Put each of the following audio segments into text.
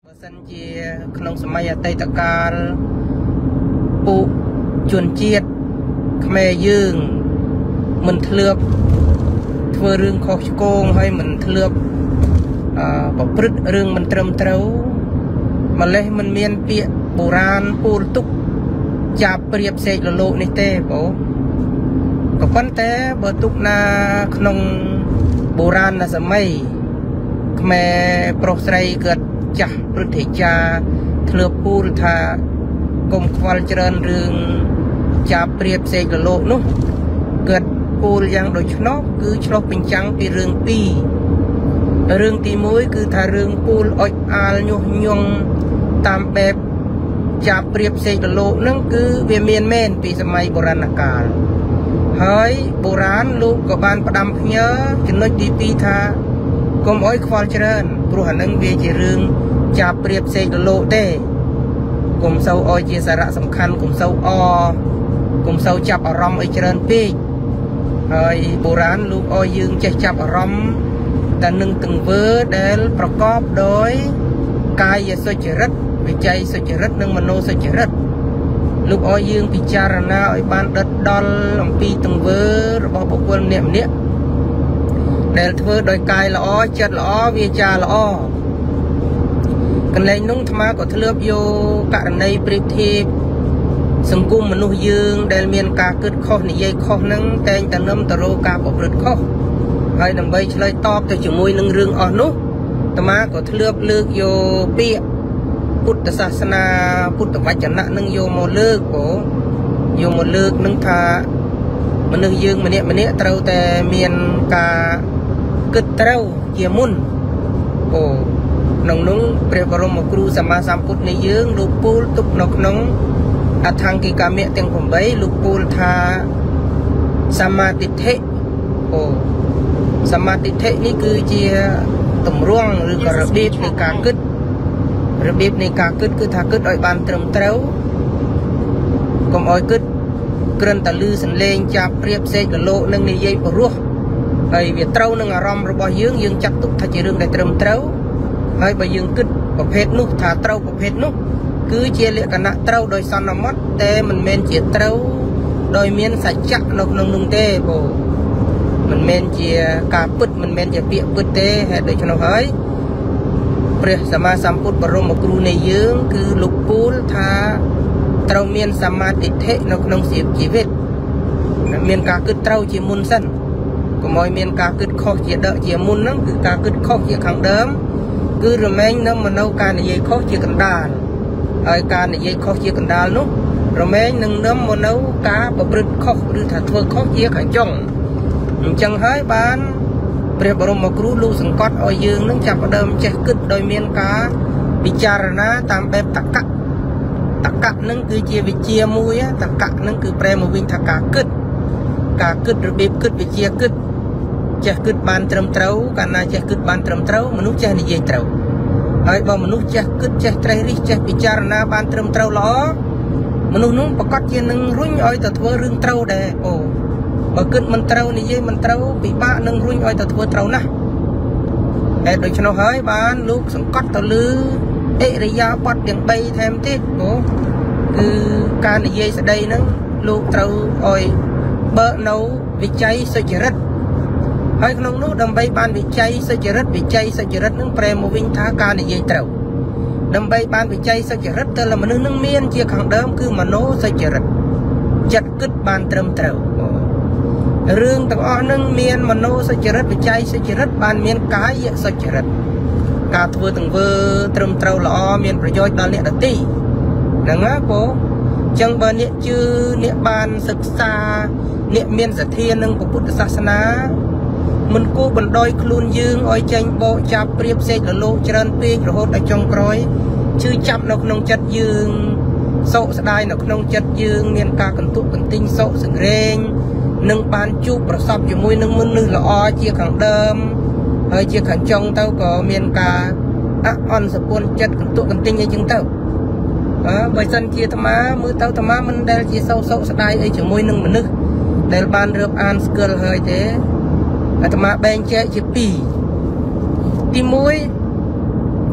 សិនជាក្នុងសម័យអតីតកាលពួកជនជាតិខ្មែរយើងមិនធ្លាប់ធ្វើរឿងខុសឆ្គងហើយមិនធ្លាប់ប្រព្រឹត្តរឿងមិនត្រឹមត្រូវម្លេះមិនមានពាក្យបុរាណពោលទុកចាប់ប្រៀបសេកលលោកនេះទេបងក៏ប៉ុន្តែបើទុកណាក្នុងបុរាណសម័យខ្មែរប្រុសស្រីគាត់ចាស់ព្រឹទ្ធាចារ្យធ្លាប់ពូលថាកុំខ្វល់ច្រើនរឿងចាប់ប្រៀបសេកលលោកនោះគាត់ពូលយ៉ាងដូច្នោះគឺឆ្លុះបញ្ចាំងពីរឿងពីររឿងទី1គឺថារឿងពូលអុចអាលញុះញង់តាមបែបចាប់ប្រៀបសេកលលោកនឹងគឺវាមានមែនពីសម័យបុរាណកាលហើយបុរាណលោកក៏បានផ្ដាំផ្ញើចំណុចទី2ថាកុំអុយខ្វល់ច្រើនព្រោះអានឹងវាជារឿងចាប់ប្រៀបសេកលលោកទេកុំសូវអុយជាសារៈសំខាន់កុំសូវកុំសូវចាប់អារម្មណ៍អីច្រើនពេកហើយបុរាណលោកអុយយើងចេះចាប់អារម្មណ៍តែនឹងទង្វើដែលប្រកបដោយកាយសុចរិតវិច័យសុចរិតនិងមโนសុចរិតលោកអុយយើងពិចារណាឲ្យបានដិតដល់អំពីទង្វើរបស់បុគ្គលម្នាក់ដែលធ្វើដោយកាយល្អចិត្តល្អវាចាល្អកន្លែងនោះអាត្មាក៏ធ្លាប់យកករណីប្រៀបធៀបសង្គមមនុស្សយើងដែលមានការគិតខុសនិយាយខុសនឹងតែងតែនាំទៅរកការប្រព្រឹត្តខុសហើយដើម្បីឆ្លើយតបទៅជាមួយនឹងរឿងអស់នោះអាត្មាក៏ធ្លាប់លើកយកពាក្យពុទ្ធសាសនាពុទ្ធវចនៈនឹងយកមកលើកនឹងថាមនុស្សយើងម្នាក់ត្រូវតែមានការគិតត្រូវជាមុនក្នុងនោះព្រះបរមគ្រូសម្មាសម្ពុទ្ធនៃយើងលោកពូលទុកនៅក្នុងអថង្គិកាមៈទាំង8លោកពូលថាសមាទិដ្ឋិសមាទិដ្ឋិនេះគឺជាទម្រង់ឬក៏របៀបនៃការគិតគឺថាគិតឲ្យបានត្រឹមត្រូវកុំឲ្យគិតគ្រាន់តែលឺសន្លេងចាប់ប្រៀបសេកលលោកនឹងនិយាយបរោះហើយវាត្រូវនឹងអារម្មណ៍របស់យើងចាត់ទុកថាជារឿងដែលត្រឹមត្រូវហើយបើយើងគិតប្រភេទនោះថាត្រូវប្រភេទនោះគឺជាលក្ខណៈត្រូវដោយសន្មតតែមិនមែនជាត្រូវដោយមានសច្ចៈនៅក្នុងនោះទេមិនមែនជាការពិតមិនមែនជាពាក្យពិតទេហេតុដូច្នោះហើយព្រះសម្មាសម្ពុទ្ធបរមគ្រូនៃយើងគឺលោកពូលថាត្រូវមានសមាធិធិនៅក្នុងជីវិតមានការគិតត្រូវជាមុនសិនកុំឲ្យមានការគិតខុសជាមុនហ្នឹងគឺការគិតខុសជាខាងដើមគឺរមែងនៅមនោការនិយាយខុសជាកណ្ដាលហើយការនិយាយខុសជាកណ្ដាលនោះរមែងនឹងនាំមកនៅការប្រព្រឹត្តខុសឬថាធ្វើខុសជាខាងចុងអញ្ចឹងហើយបានព្រះបរមគ្រូលោកសង្កត់ឲ្យយើងនឹងចាប់ផ្ដើមចេះគិតដោយមានការពិចារណាតាមបែបតក្កៈនឹងគឺជាវិជ្ជាមួយតក្កៈនឹងគឺប្រែមកវិញថាការគិតរបៀបគិតវិជ្ជាគិតចេះគិតបានត្រឹមត្រូវកាលណាចេះគិតបានត្រឹមត្រូវមនុស្សចេះនិយាយត្រូវហើយបើមនុស្សចេះគិតចេះត្រេះរិះចេះពិចារណាបានត្រឹមត្រូវល្អមនុស្សនោះប្រកាសជានឹងរុញឲ្យទៅធ្វើរឿងត្រូវដែរបើគិតមិនត្រូវនិយាយមិនត្រូវពិបាកនឹងរុញឲ្យទៅធ្វើត្រូវណាស់តែដូច្នោះហើយបានលោកសង្កត់ទៅលើអិរិយាបថទាំង3ថែមទៀតគឺការនិយាយស្ដីហ្នឹងលោកត្រូវឲ្យបើកនៅវិច័យសុចរិតហើយក្នុងនោះដើម្បីបានវិច័យសុចរិតនឹងប្រែមកវិញថាការនិយាយត្រូវដើម្បីបានវិច័យសុចរិតតើមនុស្សនឹងមានជាខាងដើមគឺមโนសុចរិតចិត្តគិតបានត្រឹមត្រូវរឿងទាំងអស់នឹងមានមโนសុចរិតវិច័យសុចរិតបានមានកាយសុចរិតការធ្វើទង្វើត្រឹមត្រូវល្អមានប្រយោជន៍ដល់អ្នកដទៃហ្នឹងណាចឹងបើអ្នកជឿអ្នកបានសិក្សាអ្នកមានសទ្ធានឹងពុទ្ធសាសនាមិនគួរបណ្ដោយខ្លួនយើងឲ្យចេញបោកចាប់ប្រៀបសេកលលោកច្រើនពេករហូតដល់ចុងក្រោយឈឺចាប់នៅក្នុងចិត្តយើងសោកស្ដាយនៅក្នុងចិត្តយើងមានការកន្ទុកកន្ទិញសោកសង្រេងនឹងបានជួបប្រសពជាមួយនឹងមនុស្សល្អជាខាងដើមហើយជាខាងចុងទៅក៏មានការអន់សពុនចិត្តកន្ទុកកន្ទិញអីចឹងទៅបើសិនជាអាត្មាមើលទៅអាត្មាមិនដែលជាសោកស្ដាយអីជាមួយនឹងមនុស្សដែលបានរើបអានស្គាល់ហើយទេអាត្មាបែងចែកជា2ទី1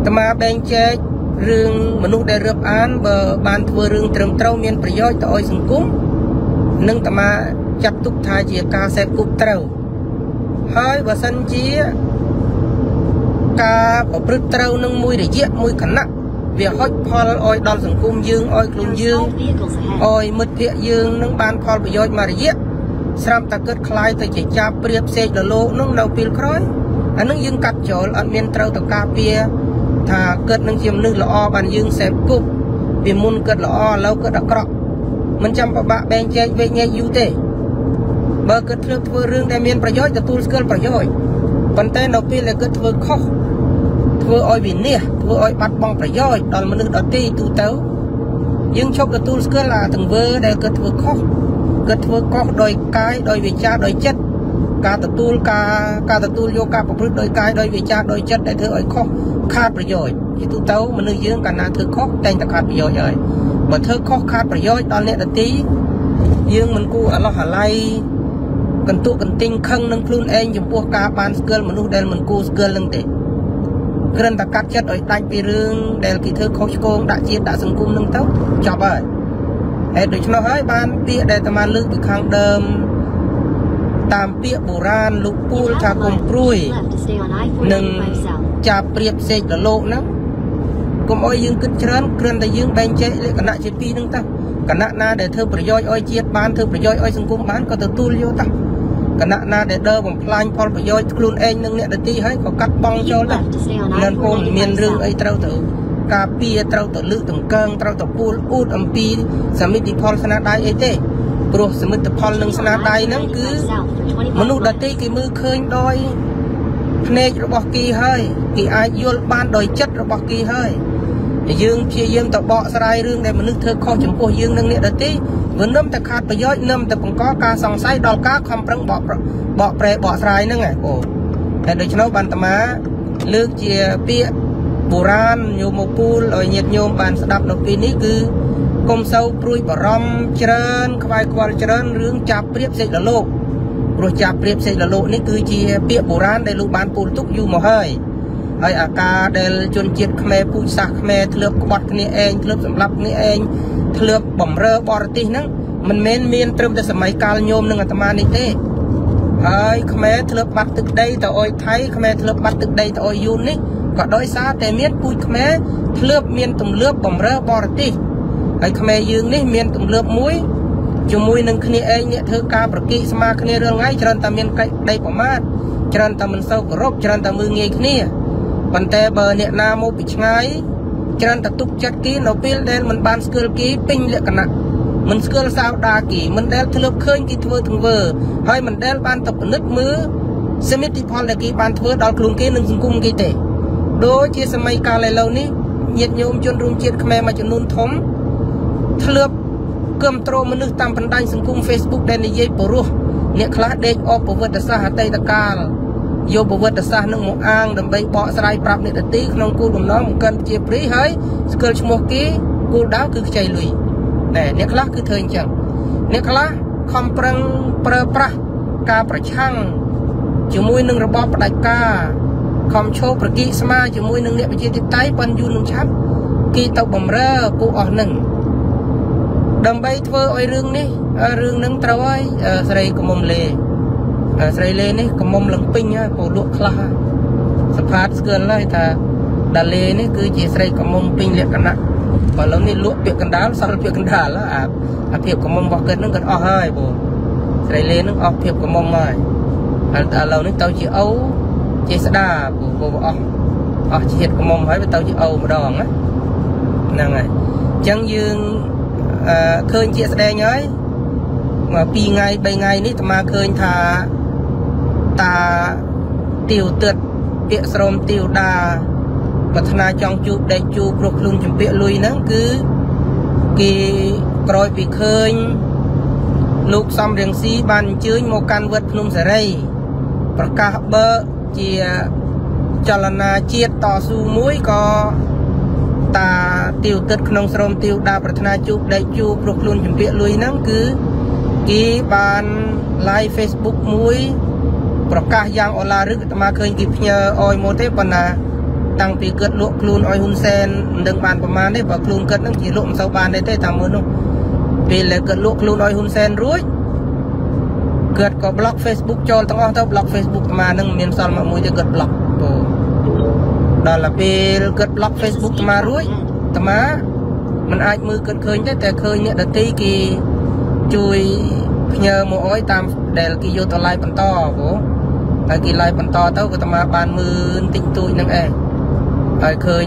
ตมาแบ่งแจกเรื่องมนุษย์ได้รับอ่านบ้านทัวเรื่องเติมเต้าเมียนประโยชน์ต่ออ้อยสังคมนึ่งตมาจับทุกทายเจียกาเสพกุบเต้าให้ว่าสันเจียกาประพฤติเต้านึ่งมวยได้เยอะมวยขนาดเวียห้อยพอลอ้อยดอนสังคมยืงอ้อยกลุ่มยืงอ้อยมืดเพียยืงนึ่งบ้านพอลประโยชน์มาได้เยอะสามตะเกิดคลายแต่จะจับเปรียบเสกเดโลนึ่งเราปีลคร้อยอันนึงยืงกัดโจลอันเมียนเต้าตะกาเปียถ้าเกิดนึ่งเทียมนึ่งละอ้อบันยืงเสพกุบปีมุนเกิดละอ้อแล้วเกิดอักระมันจำปะบะแบ่งแจกเวงเงยยูเต้เบอร์เกิดเลือกทัวเรื่องได้เมียนประโยชน์จะตูสเกิลประโยชน์ปันเต้นเอาปีเลยเกิดทัวข้อทัวอ้อยบินเนี่ยทัวอ้อยปัดบองประโยชน์ตอนมนุษย์ดอตีตูเต้ายังชกจะตูสเกิลละถึงเบอร์ได้เกิดทัวข้อเกิดทัวข้อโดยกายโดยวิจารโดยจัดการตะตูลการตะตูลโยกาประพฤติโดยกายโดยวิจารโดยจัดได้เธออ้อยข้อขาดประโยชน์ที่ตูเต้ามนุษย์ยืงกันนาเธอข้อแต่งแต่ขาดประโยชน์เลยเมื่อเธอข้อขาดประโยชน์ตอนเนี้ยดอตียืงมันกูอะไรอะไรกันตัวกันติงขังนั่งคลุนเองอย่างพวกกาบานสเกิลมนุษย์เดลมันกูสเกิลลังเตะเคลื่อนตะกัดจัดอ้อยตายไปเรื่องเดลกี่เธอเขาโกงด่าเจียดด่าสังคมนั่งเต้าจบเลยโดยเฉพาะให้บานเปียได้ตะมันลึกอีกครั้งเดิมตามเปียโบราณลูกปูลชากมกรุยหนึ่งจับเปรียบเสกโลกนะกลมอ้อยยืงขึ้นเชิญเคลื่อนแต่ยืงแบ่งใจเลยขณะเจ็ดปีนั่งเต้าขณะนาเดเธอประโยชน์อ้อยเจียดบ้านเธอประโยชน์อ้อยสังคมบ้านก็เธอตูลโยตาขณะนาเดเดอร์ผมพลายพอประโยชน์คลุนเองนึงเนี่ยเดตีให้เขากัดบองโยตาเงินโอนเมียนเรื่องไอ้เต้าเถอะกาเปียเต้าเถอะลึกถึงเกิงเต้าเถอะปูลอูดอัมปีสมิติพอลสนาได้ไอ้เต้โปรสมิติพอลหนึ่งสนาได้นั่นคือมนุษย์เดตีกี่มือเคยโดยเนจระบอกกี่ให้กี่อายุบ้านโดยจัดระบอกกี่ให้ยืงเพียยืงต่อเบาะสลายเรื่องใดมันนึกเธอข้อจมพูยืงนั่งเนี่ยเดตีวันน้ำแต่ขาดประโยชน์น้ำแต่ผมก็การส่องไซดอกก้าคำปรังเบาะเปรเบาะสลายนั่งไงโอ้แต่โดยเฉพาะบันตมาเลือกเจียเปียโบราณโยมปูลเอาเหยียดโยมบันสดับในปีนี้คือกรมเสาปลุยบรมเจริญควายควายเจริญเรื่องจับเปรียบเสกละโลกโรจับเปรียบเสกละโลกนี่คือเจียเปียโบราณได้ลูกบานปูลทุกอยู่หมดให้ไออากาเดลจนเจียดขมปูสักขมเทลือบกบฏนี่เองเทลือบสำหรับนี่เองเทลือบบ่มเรือบอร์ตินั่งมันเมียนเติมแต่สมัยกาลโยมนึงอัตมานี่เต้ไอขมเทลือบบัดตึกใดแต่อ้อยไทยขมเทลือบบัดตึกใดแต่อ้อยยูนี่ก็โดยซาแต่เมียนปูขมเทลือบเมียนตุ่มเลือบบ่มเรือบอร์ติไอขมยืงนี่เมียนตุ่มเลือบมุ้ยจมุ้ยนึงขณีเองเนี่ยเธอกาประกิสมาขณีเรื่องไงจรันตาเมียนไก่ได้ประมาทจรันตามันเศร้ากรบจรันตามือเงยขณีปันแต่เบอร์เนี่ยนาโมปิชไงจรันตะตุกจัดกีนเอาพิลเดนมันบานสเกลกีปิ้งเละกันนะมันสเกลสาวดากีมันเดลทะลุเคยกีทัวถึงเวอร์ให้มันเดลบานตบนึกมือสมิติพอลตะกีบานทัวดาวกลุ่มกีหนึ่งสังกุมกีเตะโดยที่สมัยกาลเหล่านี้เหยียดโยมจนรุมเจียดขมมาจนนุนทมทะลุเกิ่มโตมนุษย์ตามพันดังสังกุมเฟซบุ๊กเดนในเย่ปรุเนี่ยคลาเด็กออกประวัติศาสตร์ไตตะกาลโยบวัตศาสตร์นึงมองอ่างดำใบเบาะสลายปรับในตัดตีขนมกูดมน้องกันเจียบรีให้สเกิลชโมกี้กูดาวคือใจลุยเนี่ยคลาคือเธอจังเนี่ยคลาคอมปรังเปรปะกาประชังจมวยหนึ่งระบอบประดับกาคอมโชว์ประกิสมาจมวยหนึ่งเนี่ยไปเจียติดไตปันยูนึงชับกีตกบ่มเร่อปูอ่อนหนึ่งดำใบเธอไอเรื่องนี้เรื่องนึงตราไว้ใส่กมมเลใส่เลนี่กมมหลังปิ้งเนี่ยปูลุกคลาสะพานเกินเลยแต่ดาเลนี่คือจีใส่กมมปิ้งเรียกกันนะพอเรานี่ลุกเปียกกันดาลสารเปียกกันดาลแล้วเปียกกมมบอกเกินนึงกันอ้อให้ปูใส่เลนึงออกเปียกกมมมาแต่เรานี่เตาจีเอาจีสดาปูอ้อจีเห็ดกมมให้ไปเตาจีเอามาดองนะนั่งไงจังยืนเคยจีสดาไงmà pi ngày bảy ngày ní mà khơi thà ta tiêu tuyệt bịa srom tiêu đà và thà trong chụp để chụp rục luôn chụp bịa lui nó cứ kỳ coi bị khơi lúc xong riêng xí bàn chơi một can vật nung sợi dây và cả bơ chia cho là na chia tỏ su muối có ta tiêu tuyệt nông srom tiêu đà và thà chụp để chụp rục luôn chụp bịa lui nó cứกีบานไลฟ์เฟซบุ๊กมุ้ยประกาศยังออนไลน์หรือตมาเคยกิบเนื้อออยโมเทปนา tăng vì cất lụa luôn oi hun sen đừng bànประมาณđấy và luôn cất nó chỉ lụm sau bàn đấy thế tao muốn không vì là cất lụa luôn oi hun sen rối cất có block Facebook cho tao ngon tao block Facebook mà nâng miền sòn mà mùi thì cất block đó là vì cất block Facebook mà rối tao má mình ai mưa cất khơi thếแต่khơi nhẹ đợt tí kì chui nhờ một ối tam để kì vô tao like bàn to bố tại kì like bàn to tao của tao má bàn mưa tinh tui nâng ai khơi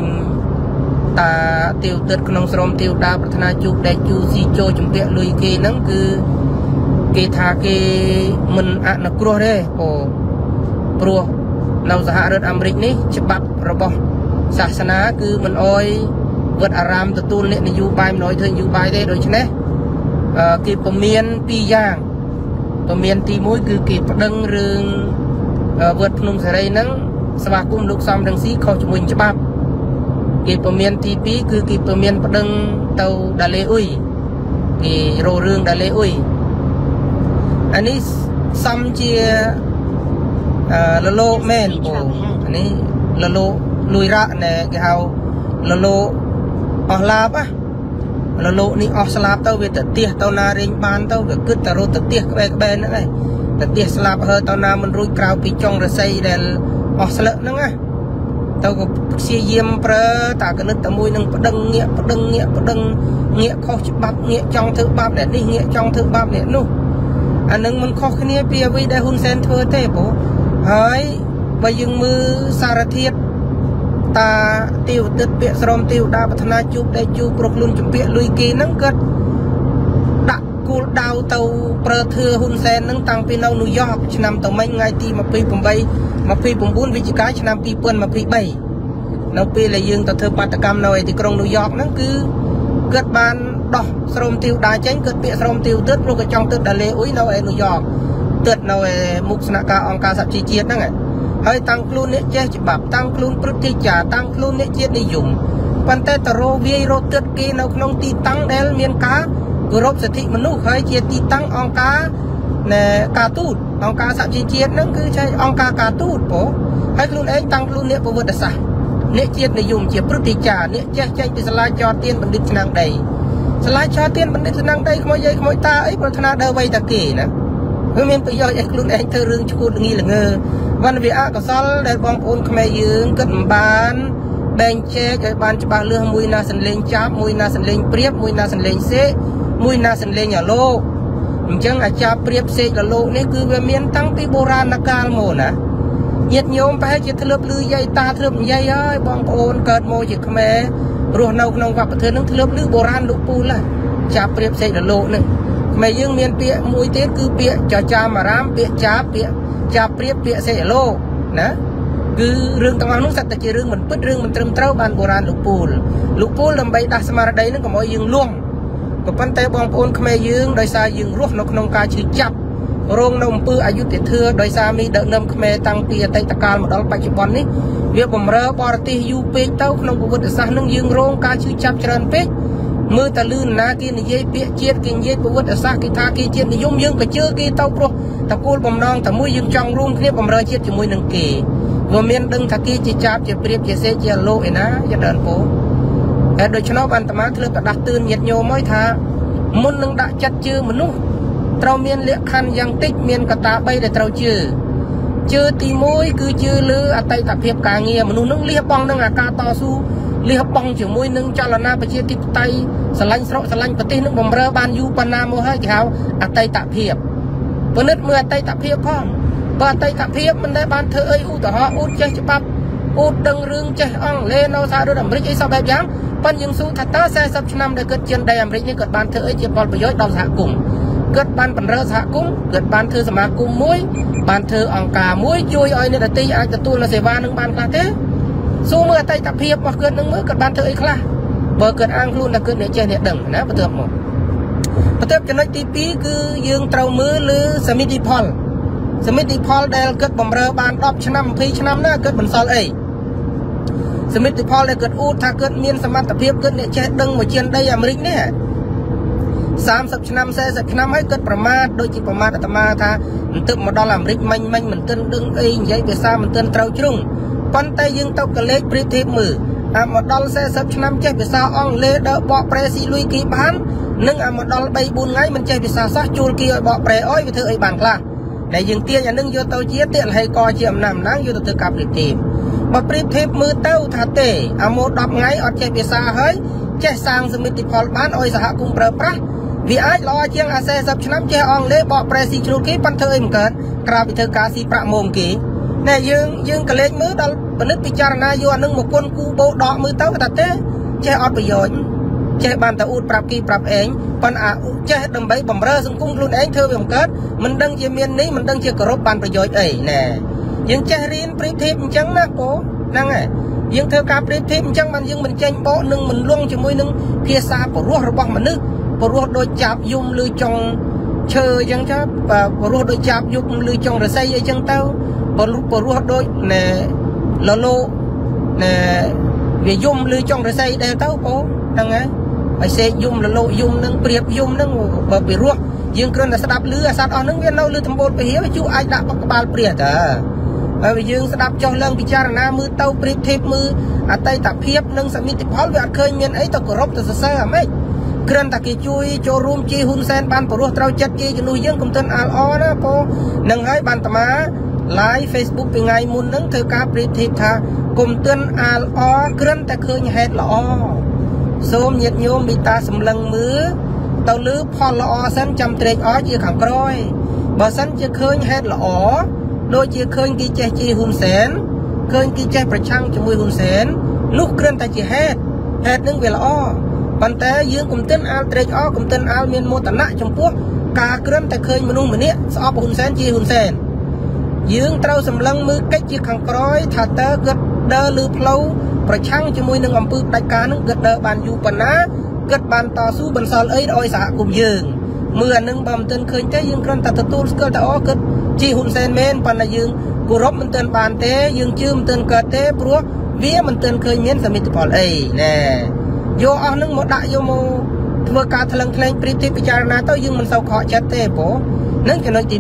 ta tiêu tếtក្នុងស្រមtiêu đa ប្រាថ្នាជួបដែលជួស៊ីចូលជំពាក់លុយគេហ្នឹងគឺគេថាគេមិនអនុគ្រោះទេព្រោះនៅសហរដ្ឋអាមេរិកនេះច្បាប់របស់សាសនាគឺមិនអោយវត្តអារាមទទួលអ្នកនយោបាយមិនអោយធ្វើនយោបាយទេដូច្នេះគេពមៀនពីរយ៉ាងពមៀនទី1គឺគេប្តឹងរឿងវត្តភ្នំសេរីហ្នឹងស្វាគមន៍លោកសំរងស៊ីខុសជាមួយច្បាប់គេពមៀនទី2គឺគេពមៀនប្តឹងទៅដាលេអ៊ុយគេរោរឿងដាលេអ៊ុយអានេះសំជាលលោមែនបងអានេះលលោលុយរ៉ាណែគេហៅលលោអស់ឡាបលលោនេះអស់ស្លាប់ទៅវាទៅទៀះទៅណារែងបានទៅវាគិតតែរត់ទៅទៀះក្បែរហ្នឹងឯងទៅទៀះស្លាប់ហើទៅណាមិនរួចក្រៅពីចុងរស័យដែលអស់ស្លឹកហ្នឹងណាទៅក៏ព្យាយាមប្រើតាកណិតតែមួយនឹងប្តឹងងាកខុសច្បាប់ងាកចង់ធ្វើបាបអ្នកនេះងាកចង់ធ្វើបាបអ្នកនោះអានឹងមិនខុសគ្នាពីអ្វីដែលហ៊ុនសែនធ្វើទេបងហើយបើយើងមើលសារធាតុតាទាវទឹកពាក្យស្រមទាវដាប្រាថ្នាជួបដែលជួបប្រខ្លួនជំពាក់លុយគេហ្នឹងគាត់ដាក់គោលដៅទៅប្រើធឿហ៊ុនសែនហ្នឹងតាំងពីនៅញូវយ៉កឆ្នាំតមិញថ្ងៃទី29វិច្ឆិកាឆ្នាំ2023នៅពេលដែលយើងទៅធ្វើបាតកម្មនៅឯទីក្រុងញូវយ៉កហ្នឹងគឺគាត់បានដោះស្រោមទាវដាចេញគាត់ពាក្យស្រោមទាវទឹកព្រោះគាត់ចង់ទឹកដាលេអ៊ុយនៅឯញូវយ៉កទឹកនៅឯមុខស្នាក់ការអង្គការសហជីវជាតិហ្នឹងហើយតាំងខ្លួនអ្នកចេះច្បាប់តាំងខ្លួនព្រឹទ្ធាចារ្យតាំងខ្លួនអ្នកជាតិនិយមប៉ុន្តែតរោវាយរត់ទឹកគេនៅក្នុងទីតាំងដែលមានការគោរពសិទ្ធិមនុស្សហើយជាទីតាំងអង្គការការទូតអង្គការសហជីវជាតិហ្នឹងគឺជាអង្គការការទូតបងហើយខ្លួនឯងតាំងខ្លួនអ្នកប្រវត្តិសាស្ត្រអ្នកជាតិនិយមជាព្រឹទ្ធាចារ្យអ្នកចេះចេញពីសាលាចរទៀនបណ្ឌិតឆ្នាំងដីសាលាចរទៀនបណ្ឌិតឆ្នាំងដីខ្មោចយាយខ្មោចតាអីប្រាថ្នាដើរវៃតាគេណាគឺមានប្រយោជន៍ឲ្យខ្លួនឯងធ្វើរឿងឈួតល្ងីល្ងើវណ្ណវិអកុសលដែលបងប្អូនខ្មែរយើងគិតមិនបានបែងចែកឲ្យបានច្បាស់លាស់មួយណាសន្លេងចាប់មួយណាសន្លេងព្រៀបមួយណាសន្លេងសេកមួយណាសន្លេងអាលោកអញ្ចឹងអាចារ្យព្រៀបសេកអាលោកនេះគឺវាមានតាំងពីបុរាណកាលមកណាញាតិញោមប្រហែលជាធ្លាប់ឮយាយតាធ្លាប់និយាយហើយបងប្អូនកើតមកជាខ្មែររស់នៅក្នុងវប្បធម៌នឹងធ្លាប់ឮបុរាណលោកពូលចាព្រៀបសេកអាលោកនេះខ្មែរយើងមានពាក្យមួយទៀតគឺពាក្យចចាមអារាមពាក្យចាពាក្យចាព្រៀបពាក្យសេកអាលោកណាគឺរឿងទាំងអស់នោះសត្វតែជារឿងមិនពិតរឿងមិនត្រឹមត្រូវបានបុរាណលោកពូលដើម្បីដាស់ស្មារតីនឹងកុំឲ្យយើងលង់ក៏ប៉ុន្តែបងប្អូនខ្មែរយើងដោយសារយើងរស់នៅក្នុងការឈឺចាប់រងនៅអំពើអយុត្តិធម៌ដោយសារមានដឹកនាំខ្មែរតាំងពីអតីតកាលមកដល់បច្ចុប្បន្ននេះវាបំរើបរទេសយូរពេកទៅក្នុងប្រវត្តិសាស្ត្រនឹងយើងរងការឈឺចាប់ច្រើនពេកមើលតលឺណាគេនិយាយពាក្យជាតិគេនិយាយប្រវត្តិសាស្ត្រគេថាគេជាតិនិយមយើងក៏ជឿគេទៅព្រោះតកូលបំណងតែមួយយើងចង់រួមគ្នាបំរើជាតិជាមួយនឹងគេវាមានដឹងថាគេជាចាប់ជាព្រៀបជាសេជាលោកឯណាយដល់ពោតែដូច្នោះបានអាត្មាធ្លាប់តែដាស់តឿនញាតិញោមហើយថាមុននឹងដាក់ចិត្តជឿមនុស្សត្រូវមានលក្ខខណ្ឌយ៉ាងតិចមានកត្តា3ដែលត្រូវជឿទី1គឺជឿលើអតីតភាពការងារមនុស្សនឹងលះបង់នឹងអាការតស៊ូលះបង់ជាមួយនឹងចលនាប្រជាធិបតេយ្យស្រឡាញ់ស្រុកស្រឡាញ់ប្រទេសនឹងបំរើបានយូរប៉ុណ្ណាមកហើយគេហៅអតីតភាពពិនិត្យមើលអតីតភាពផងបើអតីតភាពមិនដែលបានធ្វើអីឧទាហរណ៍ឧចេះច្បាប់ឧដឹងរឿងចេះអង់គ្លេសនៅសហរដ្ឋអាមេរិកអីសពបែបយ៉ាងប៉ុន្តែយើងសួរថាតើ40ឆ្នាំដែលគាត់ជិនដីអាមេរិកនេះគាត់បានធ្វើអីជាផលប្រយោជន៍ដល់សហគមន៍គាត់បានបំរើសហគមន៍គាត់បានធ្វើសមាគមមួយបានធ្វើអង្គការមួយជួយឲ្យអ្នកដទៃអាចទទួលនូវសេវានឹងបានខ្លះទេសួរមើលអតីតភាពរបស់គាត់នឹងមើលគាត់បានធ្វើអីខ្លះបើគាត់អាងខ្លួនថាគាត់អ្នកចេះអ្នកដឹងណាបន្ទាប់ចំណុចទី2គឺយើងត្រូវមើលលើសមិទ្ធផលដែលគាត់បំរើបាន10ឆ្នាំ20ឆ្នាំណាគាត់បន្សល់អីសមិទ្ធផលដែលគាត់អួតថាគាត់មានសមត្ថភាពគាត់អ្នកចេះដឹងមួយជាដីអាមេរិកនេះ30ឆ្នាំ40ឆ្នាំហើយគាត់ប្រមាថដូចជាប្រមាថអាត្មាថាមិនទឹកមកដល់អាមេរិកមិញមិនទាន់ដឹងអីនិយាយភាសាមិនទាន់ត្រូវជ្រុងប៉ុន្តែយើងទៅកលេចព្រៀបធៀបមើលអាមកដល់40ឆ្នាំចេះភាសាអង់គ្លេសដើរបកប្រែស៊ីលុយគេបាននឹងអាមកដល់3 4ថ្ងៃមិនចេះភាសាសោះជួលគេឲ្យបកប្រែអុយវាធ្វើអីបានខ្លះដែលយើងទាញអានឹងយកទៅជាទាលហេកជាអំណាចយកទៅធ្វើការព្រៀបធៀបបើព្រៀបធៀបមើលទៅថាទេអាមក10ថ្ងៃអត់ចេះភាសាហើយចេះសាងសមិទ្ធផលបានឲ្យសហគមន៍ប្រើប្រាស់វាអាចល្អជាងអា40ឆ្នាំចេះអង់គ្លេសបកប្រែស៊ីជ្រូកគេប៉ុន្តែធ្វើអីមិនកើតក្រៅពីធ្វើការស៊ីប្រាក់មុំគេណែយើងកលេចមើលដល់ពិនិត្យពិចារណាយកអានឹងមកគុណគូបោដកមើលទៅថាទេចេះអត់ប្រយោជន៍ចេះបានតែអួតប្រាប់គីប្រាប់ឯងប៉ុន្តែចេះដើម្បីបំរើសង្គមខ្លួនឯងធ្វើវាមិនកើតមិនដឹងជាមាននេះមិនដឹងជាគោរពបានប្រយោជន៍អីណែយើងចេះរៀនព្រៀបធៀបអញ្ចឹងណាពោហ្នឹងហើយយើងធ្វើការព្រៀបធៀបអញ្ចឹងបានយើងមិនចេញបកនឹងមិនលងជាមួយនឹងភាសាពរោះរបស់មនុស្សពរោះដូចចាប់យំឬចុងឈើអញ្ចឹងចាពរោះដូចចាប់យំឬចុងរស័យអីចឹងទៅពរោះដូចណែលលោណែវាយំឬចុងរស័យដែរទៅពោហ្នឹងហើយហើយសេកយំលលោយំនឹងព្រៀបយំនឹងបើពីរោះយើងគ្រាន់តែស្ដាប់ឮអាសត្វអស់ហ្នឹងវានៅលើដំបូលពហិជូអាចដាក់ក្បាលព្រាតហើយយើងស្ដាប់ចុះឡើងពិចារណាមើលទៅព្រៀបធៀបមើលអតីតភាពនិងសមិទ្ធផលវាអត់ឃើញមានអីទៅគោរពទៅសរសើរអាម៉េចគ្រាន់តែគេជួយចូលរួមជាហ៊ុនសែនបានពរោះត្រូវចិត្តជាជំនួសយើងកុំទិនអាលអណាពោនឹងហើយបានតាមា live Facebook ពីថ្ងៃមុនហ្នឹងធ្វើការព្រៀបធៀបថាកុំទិនអាលអគ្រាន់តែឃើញហេតុល្អសូមញាតិញោមមេត្តាសម្លឹងមើលទៅលើផលល្អសិនចាំត្រេកអរជាខាងក្រោយបើសិនជាឃើញហេតុល្អដូចជាឃើញគេចេះជាហ៊ុនសែនឃើញគេចេះប្រឆាំងជាមួយហ៊ុនសែននោះគ្រាន់តែជាហេតុនឹងវាល្អប៉ុន្តែយើងកុំទិនអាលត្រេកអរកុំទិនអាលមានមោទនៈចំពោះការគ្រាន់តែឃើញមនុស្សម្នាក់ស្អប់ហ៊ុនសែនជាហ៊ុនសែនយើងត្រូវសម្លឹងមើលកិច្ចជាខាងក្រោយថាតើគាត់ដើរលើផ្លូវប្រឆាំងជាមួយនឹងអំពើផ្ដាច់ការនឹងគាត់ដើរបានយូរប៉ុណ្ណាគាត់បានតស៊ូបន្សល់អីឲ្យសហគមន៍យើងមើលអានឹងបើមិនទាន់ឃើញទេយើងគ្រាន់តែទទួលស្គាល់តែអូគាត់ជាហ៊ុនសែនមែនប៉ុន្តែយើងគោរពមិនទាន់បានទេយើងជឿមិនទាន់កើតទេព្រោះវាមិនទាន់ឃើញមានសមិទ្ធផលអីណែយកអស់នឹងមកដាក់យកមកធ្វើការថ្លឹងថ្លែងព្រៀបធៀបពិចារណាទៅយើងមិនសូវខកចិត្តទេព្រោះនឹងចំណុចទី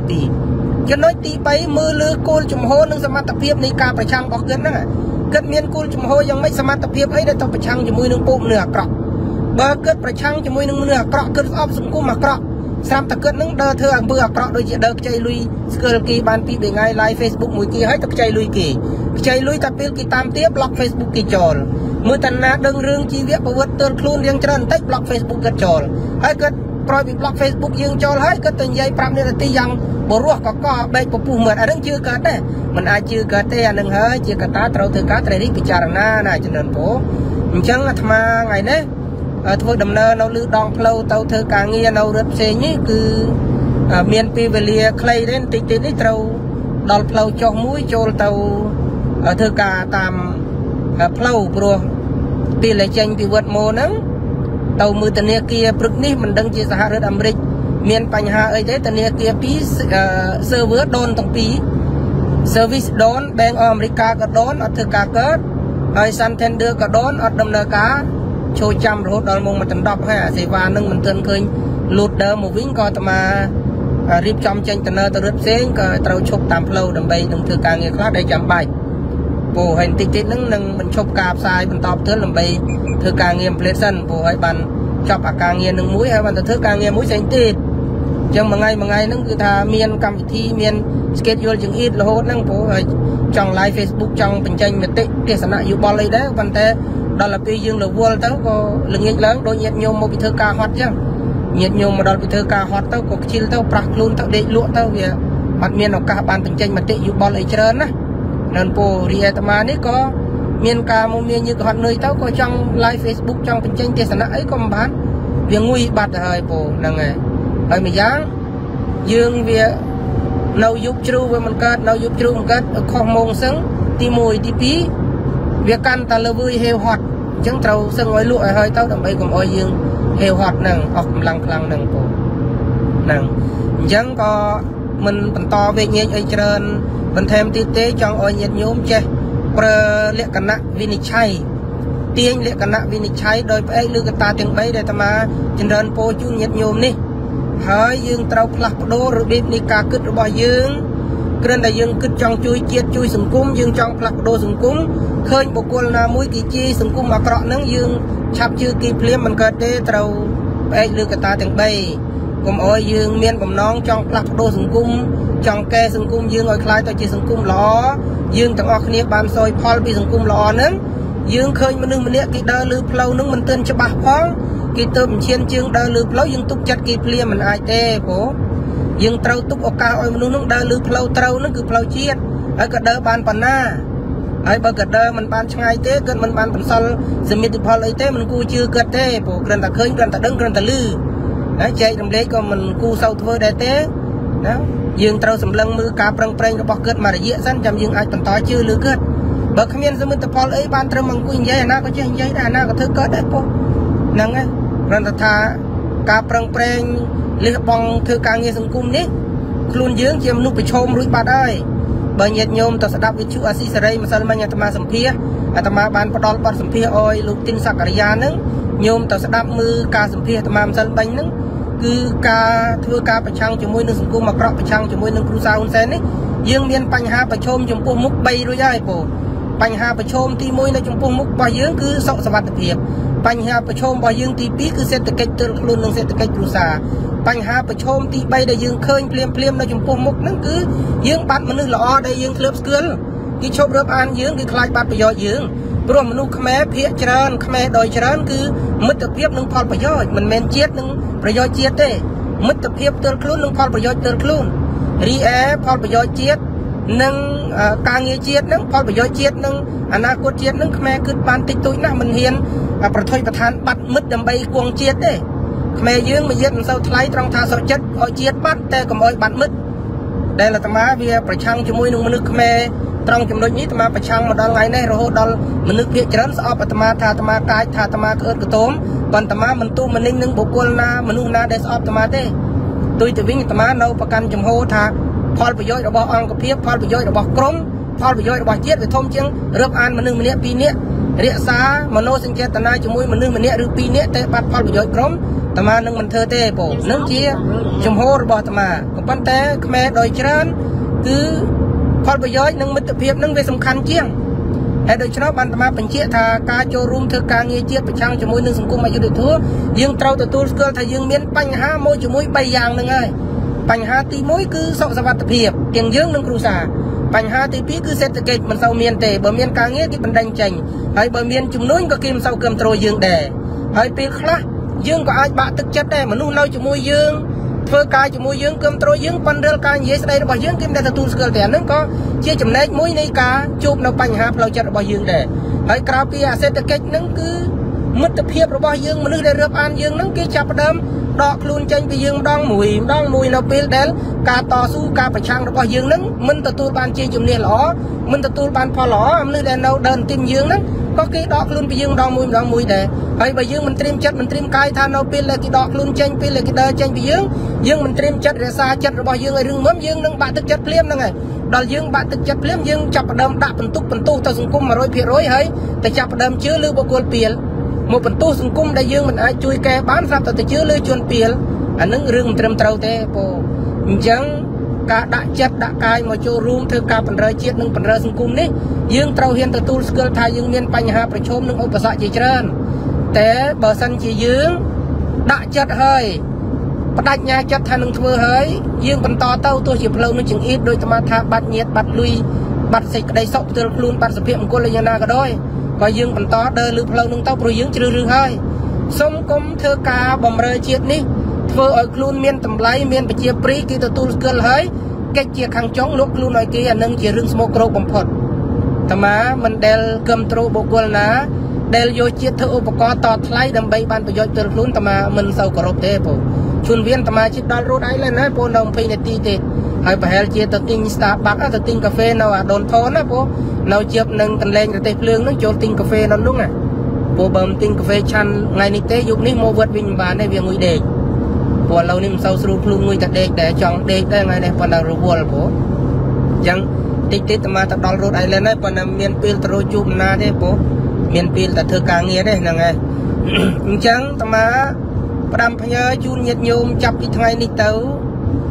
2ចំណុចទី3មើលលើគោលជំហរនិងសមត្ថភាពនៃការប្រឆាំងរបស់គាត់ហ្នឹងគាត់មានគោលជំហរយ៉ាងម៉េចសមត្ថភាពអីដែលទៅប្រឆាំងជាមួយនឹងពួកមនុស្សអាក្រក់បើគាត់ប្រឆាំងជាមួយនឹងមនុស្សអាក្រក់គាត់ស្អប់សង្គមអាក្រក់ស្រាប់តែគាត់នឹងដើរធ្វើអំពើអាក្រក់ដូចជាដើរខ្ចីលុយស្គាល់គេបានពី2ថ្ងៃ live Facebook មួយគេហើយទៅខ្ចីលុយគេខ្ចីលុយតែពេលគេតាមទាប្លុក Facebook គេចោលមើលតាណាដឹងរឿងជីវប្រវត្តិទល់ខ្លួនរៀងច្រើនបន្តិចប្លុក Facebook គាត់ចោលហើយគាត់ប្រយពីប្លុក Facebook យើងចោលហើយគាត់ទៅនិយាយ5នាទីយ៉ាងបរោះកកបែកពពុះមើលអានឹងជឿកើតទេមិនអាចជឿកើតទេអានឹងហើយជាកត្តាត្រូវធ្វើការត្រេះរិះពិចារណាណាចំណិនពោអញ្ចឹងអាត្មាថ្ងៃនេះធ្វើដំណើរនៅលើដងផ្លូវទៅធ្វើការងារនៅរឹតផ្សេងនេះគឺមានពេលវេលាខ្លីទេបន្តិចទៀតនេះត្រូវដល់ផ្លូវចុះមួយចូលទៅធ្វើការតាមផ្លូវព្រោះពេលដែលចេញពីវត្តម៉ូហ្នឹងទៅមើលធនាគារព្រឹកនេះមិនដឹងជាសហរដ្ឋអាមេរិកមានបញ្ហាអីទេធនាគារ2 server ដូនទាំងពីរ service ដូន Bank of America ក៏ដូនអត់ធ្វើការកើតហើយ Santander ក៏ដូនអត់ដំណើរការចូលចាំរហូតដល់ម៉ោង1 ដល់ 10ហើយអាសេវានឹងមិនទាន់ឃើញ loader មកវិញក៏អាត្មារៀបចំចេញដំណើរទៅរត់ផ្សេងក៏ត្រូវឈប់តាមផ្លូវដើម្បីនឹងធ្វើការងារខ្លះដែលចាំបាច់ព្រោះហើយបន្តិចទៀតនឹងបញ្ឈប់ការផ្សាយបន្តផ្ទាល់ដើម្បីធ្វើការងារផ្លេតសិនព្រោះហើយបានចប់អាការងារនឹងមួយហើយបានទៅធ្វើការងារមួយផ្សេងទៀតអញ្ចឹងមួយថ្ងៃហ្នឹងគឺថាមានកម្មវិធីមាន schedule ជាងអ៊ីតរហូតហ្នឹងព្រោះហើយចង់ live Facebook ចង់បញ្ចេញមតិទស្សនៈយោបល់អីដែរប៉ុន្តែដល់ពេលយើងរវល់ទៅក៏ល្ងាចឡើងដូចញាតិញោមមកពីធ្វើការហត់អញ្ចឹងញាតិញោមមកដល់ពីធ្វើការហត់ទៅក៏ខ្ជិលទៅប្រាស់ខ្លួនទៅដេកលក់ទៅវាអត់មានឱកាសបានបញ្ចេញមតិយោបល់អីច្រើនណានៅពោរីអាត្មានេះក៏មានការមកមានយើងក៏ហត់នឿយទៅក៏ចង់ live Facebook ចង់បញ្ចេញទស្សនៈអីក៏មិនបានវាងុយបាត់ទៅហើយពោហ្នឹងហើយម្យ៉ាងយើងវានៅយុគជ្រូវាមិនកើតនៅយុគជ្រូមិនកើតខុសម៉ោងសឹងទី1ទី2វាកាន់តែលើវើយហេវហត់អញ្ចឹងត្រូវសឹងឲ្យលក់ឲ្យហើយទៅដើម្បីកុំឲ្យយើងហេវហត់ហ្នឹងអស់កម្លាំងខ្លាំងហ្នឹងពោហ្នឹងអញ្ចឹងក៏មិនបន្តវេញញែកអីច្រើនបន្ថែមទៀតទេចង់ឲ្យញាតិញោមចេះប្រើលក្ខណៈវិនិច្ឆ័យទាញលក្ខណៈវិនិច្ឆ័យដោយផ្អែកលើកត្តាទាំង3ដែលអាត្មាចម្រើនពោជូនញាតិញោមនេះហើយយើងត្រូវផ្លាស់ប្ដូររបៀបនៃការគិតរបស់យើងគ្រាន់តែយើងគិតចង់ជួយជាតិជួយសង្គមយើងចង់ផ្លាស់ប្ដូរសង្គមឃើញបុគ្គលណាមួយគេជាសង្គមអាក្រក់ហ្នឹងយើងឆាប់ជឿគេភ្លាមមិនកើតទេត្រូវផ្អែកលើកត្តាទាំង3កុំអោយយើងមានបំណងចង់ផ្លាស់ប្ដូរសង្គមចង់កែសង្គមយើងឲ្យคล้ายទៅជាសង្គមល្អយើងទាំងអស់គ្នាបានសោយផលពីសង្គមល្អហ្នឹងយើងឃើញមនុស្សម្នាក់គេដើរលើផ្លូវហ្នឹងមិនទាន់ច្បាស់ផងគេទៅបញ្ឈានជើងដើរលើផ្លូវយើងទុកចិត្តគេភ្លាមមិនអាចទេព្រោះយើងត្រូវទុកឱកាសឲ្យមនុស្សហ្នឹងដើរលើផ្លូវត្រូវហ្នឹងគឺផ្លូវជាតិហើយក៏ដើរបានប៉ុណ្ណាហើយបើក៏ដើរមិនបានឆ្ងាយទេគាត់មិនបានបន្សល់សមិទ្ធផលអីទេមិនគួរជឿគាត់ទេព្រោះគ្រាន់តែឃើញគ្រាន់តែដឹងគ្រាន់តែឮហើយចែករំលែកក៏មិនគួរសូវធ្វើដែរទេណាយើងត្រូវសម្លឹងមើលការប្រឹងប្រែងរបស់គាត់មួយរយៈសិនចាំយើងអាចបន្តជឿលើគាត់បើគ្មានសមិទ្ធផលអីបានត្រឹមអង្គុយនិយាយអាណាក៏ចេះនិយាយដែរអាណាក៏ធ្វើកើតដែរពោះហ្នឹងហើយគ្រាន់តែថាការប្រឹងប្រែងលះបង់ធ្វើការងារសង្គមនេះខ្លួនយើងជាមនុស្សប្រឈមរួចបាត់ហើយបើញាតិញោមទៅស្ដាប់វិទ្យុអាស៊ីសេរីម្សិលមិញអាត្មាសម្ភាសអាត្មាបានផ្ដល់បទសម្ភាសឲ្យលោកទីនសក្តិយាហ្នឹងញោមទៅស្ដាប់មើលការសម្ភាសអាត្មាម្សិលមិញហ្នឹងគឺការធ្វើការប្រឆាំងជាមួយនឹងសង្គមអាក្រក់ប្រឆាំងជាមួយនឹងគ្រូសាហ៊ុនសែននេះយើងមានបញ្ហាប្រឈមចំពោះមុខ3រួចហើយពោបញ្ហាប្រឈមទី1នៅចំពោះមុខរបស់យើងគឺសុខសុវត្ថិភាពបញ្ហាប្រឈមរបស់យើងទី2គឺសេដ្ឋកិច្ចទល់ខ្លួននិងសេដ្ឋកិច្ចគ្រួសារបញ្ហាប្រឈមទី3ដែលយើងឃើញភ្លាមនៅចំពោះមុខហ្នឹងគឺយើងបាត់មនុស្សល្អដែលយើងធ្លាប់ស្គាល់គេឈប់រាប់អានយើងគេខ្លាចបាត់ប្រយោជន៍យើងព្រោះមនុស្សខ្មែរភាគច្រើនខ្មែរដោយច្រើនគឺមិត្តភាពនិងផលប្រយោជន៍មិនមែនជាតិនិងប្រយោជន៍ជាតិទេមិត្តភាពទល់ខ្លួននិងផលប្រយោជន៍ទល់ខ្លួនរីឯផលប្រយោជន៍ជាតិនិងការងារជាតិនឹងផលប្រយោជន៍ជាតិនិងអនាគតជាតិនឹងខ្មែរគិតបានតិចតួចណាស់មិនហ៊ានប្រថុយប្រឋានបាត់មិត្តដើម្បីគង់ជាតិទេខ្មែរយើងមួយទៀតមិនសូវថ្លៃត្រង់ថាសុខចិត្តឲ្យជាតិបាត់តែកុំឲ្យបាត់មិត្តដែលអាត្មាវាប្រឆាំងជាមួយនឹងមនុស្សខ្មែរត្រង់ចំណុចនេះអាត្មាប្រឆាំងមកដល់ថ្ងៃនេះរហូតដល់មនុស្សភាគច្រើនស្អប់អាត្មាថាអាត្មាកាចថាអាត្មាក្អឺតកតោមប៉ុន្តែអាត្មាមិនទូមនិញនឹងបុគ្គលណាមនុស្សណាដែលស្អប់អាត្មាទេទុយទៅវិញអាត្មានៅប្រកាន់ចំហថាផលប្រយោជន៍របស់អង្គភាពផលប្រយោជន៍របស់ក្រុមផលប្រយោជន៍របស់ជាតិវាធំជាងរាប់អានមនុស្សម្នាក់2នាក់រក្សាមនោសញ្ចេតនាជាមួយមនុស្សម្នាក់ឬ2នាក់តែបាត់ផលប្រយោជន៍ក្រុមអាត្មានឹងមិនធ្វើទេបងនឹងជាចំហរបស់អាត្មាក៏ប៉ុន្តែខ្មែរដោយច្រើនគឺផលប្រយោជន៍និងមិត្តភាពនឹងវាសំខាន់ជាងហើយដូច្នោះបានអាត្មាបញ្ជាក់ថាការចូលរួមធ្វើការងារជាតិប្រឆាំងជាមួយនឹងសង្គមអយុត្តិធម៌យើងត្រូវទទួលស្គាល់ថាយើងមានបញ្ហាមួយជាមួយ3យ៉ាងហ្នឹងហើយបញ្ហាទី1គឺសុខសុវត្ថិភាពទាំងយើងនិងគ្រួសារបញ្ហាទី2គឺសេដ្ឋកិច្ចមិនសូវមានទេបើមានការងារគេបណ្ដឹងចេញហើយបើមានជំនួយក៏គេមិនសូវគ្រប់គ្រងយើងដែរហើយពេលខ្លះយើងក៏អាចបាក់ទឹកចិត្តដែរមនុស្សនៅជាមួយយើងធ្វើការជាមួយយើងគ្រប់គ្រងយើងប៉ុន្តែការនិយាយស្ដីរបស់យើងគេមិនដែលទទួលស្គាល់ទេអាហ្នឹងក៏ជាចំណែកមួយនៃការជួបនៅបញ្ហាផ្លូវចិត្តរបស់យើងដែរហើយក្រៅពីអាសេដ្ឋកិច្ចហ្នឹងគឺមិត្តភាពរបស់យើងមនុស្សដែលរាប់អានយើងហ្នឹងគេចាប់ផ្ដើមដកខ្លួនចេញពីយើងម្ដងមួយនៅពេលដែលការតស៊ូការប្រឆាំងរបស់យើងហ្នឹងមិនទទួលបានជាជំនះល្អមិនទទួលបានផលល្អមនុស្សដែលនៅដើរទីមយើងហ្នឹងក៏គេដកខ្លួនពីយើងម្ដងមួយដែរហើយបើយើងមិនត្រៀមចិត្តមិនត្រៀមកាយថានៅពេលដែលគេដកខ្លួនចេញពេលដែលគេដើរចេញពីយើងមិនត្រៀមចិត្តរក្សាចិត្តរបស់យើងឲ្យរឹងមាំយើងនឹងបាក់ទឹកចិត្តភ្លាមហ្នឹងហើយដល់យើងបាក់ទឹកចិត្តភ្លាមយើងចាប់ផ្ដើមដាក់បន្ទុកទៅសង្គម 100% ហើយតែចាប់ផ្ដើមជឿលើបុគ្គលពីលមកបន្ទោសសង្គមដែលយើងមិនអាចជួយកែបានស្រាប់តែជឿលើជនពីលអានឹងរឿងមិនត្រឹមត្រូវទេបងអញ្ចឹងការដាក់ចិត្តដាក់កាយមកចូលរួមធ្វើការបណ្ដិជាតិនិងបណ្ដិសង្គមនេះយើងត្រូវហ៊ានទទួលស្គាល់ថាយើងមានបញ្ហាប្រឈមនិងឧបសគ្គជាច្រើនតែបើសិនជាយើងដាក់ចិត្តហើយបដិញ្ញាចិត្តថានឹងធ្វើហើយយើងបន្តទៅទោះជាផ្លូវនឹងចង្អៀតដោយអាត្មាថាបាត់ញាតបាត់លុយបាត់សេចក្តីសុខផ្ទាល់ខ្លួនបាត់សុភមង្គលយ៉ាងណាក៏ដោយក៏យើងបន្តដើរលើផ្លូវនឹងទៅព្រោះយើងជ្រើសរើសហើយសូមកុំធ្វើការបម្រើជាតិនេះធ្វើឲ្យខ្លួនមានតម្លៃមានប្រជាប្រិយគេទទួលស្គាល់ហើយកិច្ចជាខាងចុងលុបខ្លួនឲ្យគេអានឹងជារឿងស្មោកគ្រោកបំផុតអាត្មាមិនដែលគ្រប់គ្រងបុគ្គលណាដែលយកជាតិធ្វើឧបករណ៍តថ្លៃដើម្បីបានប្រយោជន៍ផ្ទាល់ខ្លួនអាត្មាមិនសូវគោរពទេបងជួនវៀនអាត្មាជិតដល់រ៉ូតអៃឡែនណាបងនៅ20នាទីទេហើយប្រហែលជាទៅទិញ Starbucks ទៅទិញកាហ្វេនៅអាដុនថនណាបងនៅជៀបនឹងកន្លែងរទេសភ្លើងនឹងចូលទិញកាហ្វេនៅនោះណាព្រោះបើមិនទិញកាហ្វេឆាន់ថ្ងៃនេះទេយប់នេះមកវត្តវិញមិនបានទេវាងុយដេកព្រោះឥឡូវនេះមិនសូវស្រួលខ្លួនងុយតែដេកតែចង់ដេកតែថ្ងៃនេះប៉ុន្តែរវល់ព្រោះអញ្ចឹងតិចតិចអាត្មាទៅដល់ Road Island ហើយប៉ុន្តែមានពេលទៅរកជួបណាទេព្រោះមានពេលតែធ្វើការងារទេហ្នឹងហើយអញ្ចឹងអាត្មាផ្ដាំផ្ញើជូនញាតិញោមចាប់ពីថ្ងៃនេះទៅ